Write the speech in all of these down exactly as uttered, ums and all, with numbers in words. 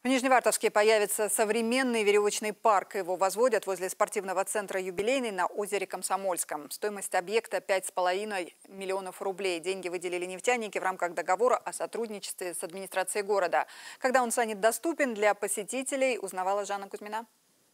В Нижневартовске появится современный веревочный парк. Его возводят возле спортивного центра «Юбилейный» на озере Комсомольском. Стоимость объекта пять с половиной миллионов рублей. Деньги выделили нефтяники в рамках договора о сотрудничестве с администрацией города. Когда он станет доступен для посетителей, узнавала Жанна Кузьмина.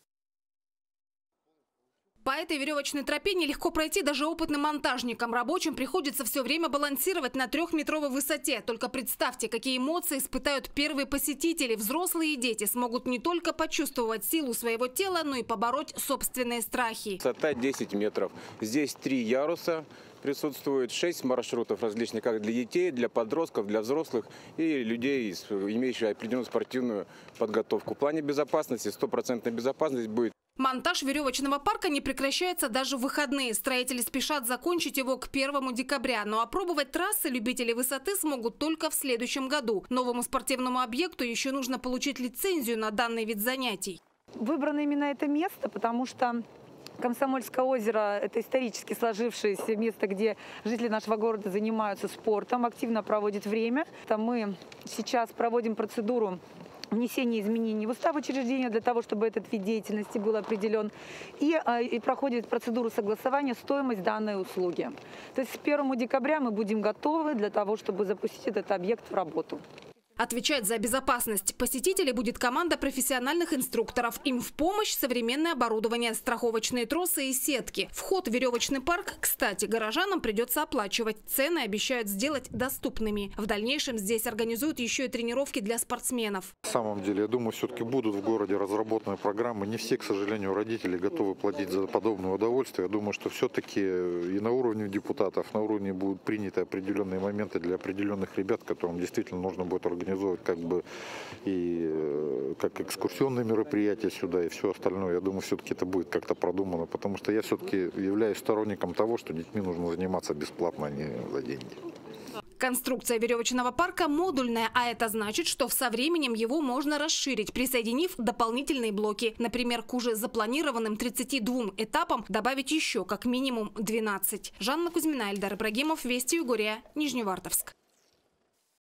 По этой веревочной тропе нелегко пройти даже опытным монтажникам. Рабочим приходится все время балансировать на трехметровой высоте. Только представьте, какие эмоции испытают первые посетители. Взрослые и дети смогут не только почувствовать силу своего тела, но и побороть собственные страхи. Высота десять метров. Здесь три яруса. Присутствует шесть маршрутов различных, как для детей, для подростков, для взрослых и людей, имеющих определенную спортивную подготовку. В плане безопасности стопроцентная безопасность будет. Монтаж веревочного парка не прекращается даже в выходные. Строители спешат закончить его к первому декабря. Но опробовать трассы любители высоты смогут только в следующем году. Новому спортивному объекту еще нужно получить лицензию на данный вид занятий. Выбрано именно это место, потому что Комсомольское озеро – это исторически сложившееся место, где жители нашего города занимаются спортом, активно проводят время. Мы сейчас проводим процедуру внесения изменений в устав учреждения для того, чтобы этот вид деятельности был определен. И, и проходит процедуру согласования стоимость данной услуги. То есть к первому декабря мы будем готовы для того, чтобы запустить этот объект в работу. Отвечать за безопасность посетителей будет команда профессиональных инструкторов. Им в помощь современное оборудование, страховочные тросы и сетки. Вход в веревочный парк, кстати, горожанам придется оплачивать. Цены обещают сделать доступными. В дальнейшем здесь организуют еще и тренировки для спортсменов. На самом деле, я думаю, все-таки будут в городе разработаны программы. Не все, к сожалению, родители готовы платить за подобное удовольствие. Я думаю, что все-таки и на уровне депутатов, на уровне будут приняты определенные моменты для определенных ребят, которым действительно нужно будет организовать как бы и как экскурсионные мероприятия сюда и все остальное. Я думаю, все-таки это будет как-то продумано, потому что я все-таки являюсь сторонником того, что детьми нужно заниматься бесплатно, а не за деньги. Конструкция веревочного парка модульная, а это значит, что со временем его можно расширить, присоединив дополнительные блоки. Например, к уже запланированным тридцати двум этапам добавить еще как минимум двенадцать. Жанна Кузьмина, Эльдар Ибрагимов, Вести Югория, Нижневартовск.